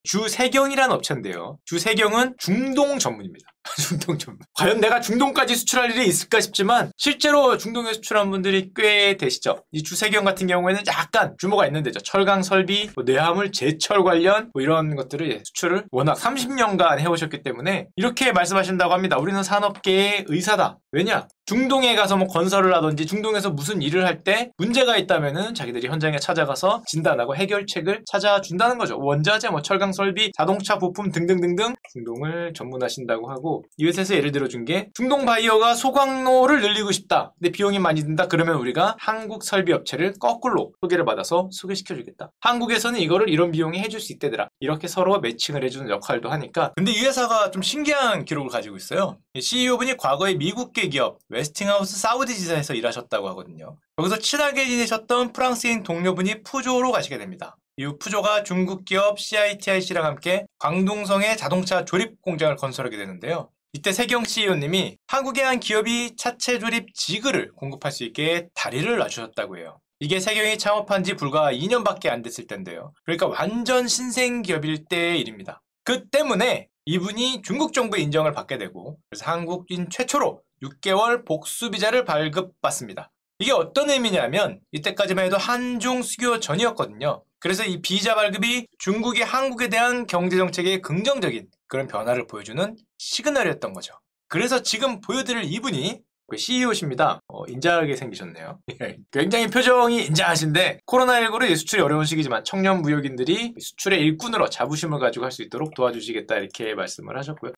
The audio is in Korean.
주세경이라는 업체인데요. 주세경은 중동 전문입니다. 중동 전문. 과연 내가 중동까지 수출할 일이 있을까 싶지만 실제로 중동에 수출한 분들이 꽤 되시죠. 이 주세경 같은 경우에는 약간 규모가 있는 데죠. 철강 설비, 뇌화물, 제철 관련 이런 것들을 수출을 워낙 30년간 해오셨기 때문에 이렇게 말씀하신다고 합니다. 우리는 산업계의 의사다. 왜냐? 중동에 가서 뭐 건설을 하든지 중동에서 무슨 일을 할 때 문제가 있다면은 자기들이 현장에 찾아가서 진단하고 해결책을 찾아준다는 거죠. 원자재, 뭐 철강 설비, 자동차 부품 등등등등 중동을 전문하신다고 하고 이 회사에서 예를 들어 준 게 중동 바이어가 소광로를 늘리고 싶다. 근데 비용이 많이 든다. 그러면 우리가 한국 설비 업체를 거꾸로 소개를 받아서 소개시켜주겠다. 한국에서는 이거를 이런 비용에 해줄 수 있대더라. 이렇게 서로 매칭을 해주는 역할도 하니까. 근데 이 회사가 좀 신기한 기록을 가지고 있어요. CEO분이 과거에 미국계 기업 웨스팅하우스 사우디 지사에서 일하셨다고 하거든요. 여기서 친하게 지내셨던 프랑스인 동료분이 푸조로 가시게 됩니다. 이후 푸조가 중국 기업 CITIC랑 함께 광둥성에 자동차 조립 공장을 건설하게 되는데요. 이때 세경 CEO님이 한국의 한 기업이 차체 조립 지그를 공급할 수 있게 다리를 놔주셨다고 해요. 이게 세경이 창업한 지 불과 2년밖에 안 됐을 텐데요. 그러니까 완전 신생 기업일 때의 일입니다. 그 때문에 이분이 중국 정부의 인정을 받게 되고 그래서 한국인 최초로 6개월 복수 비자를 발급받습니다. 이게 어떤 의미냐면 이때까지만 해도 한중 수교 전이었거든요. 그래서 이 비자 발급이 중국이 한국에 대한 경제정책의 긍정적인 그런 변화를 보여주는 시그널이었던 거죠. 그래서 지금 보여드릴 이분이 CEO십니다. 인자하게 생기셨네요. 굉장히 표정이 인자하신데 코로나19로 수출이 어려운 시기지만 청년 무역인들이 수출의 일꾼으로 자부심을 가지고 할 수 있도록 도와주시겠다 이렇게 말씀을 하셨고요.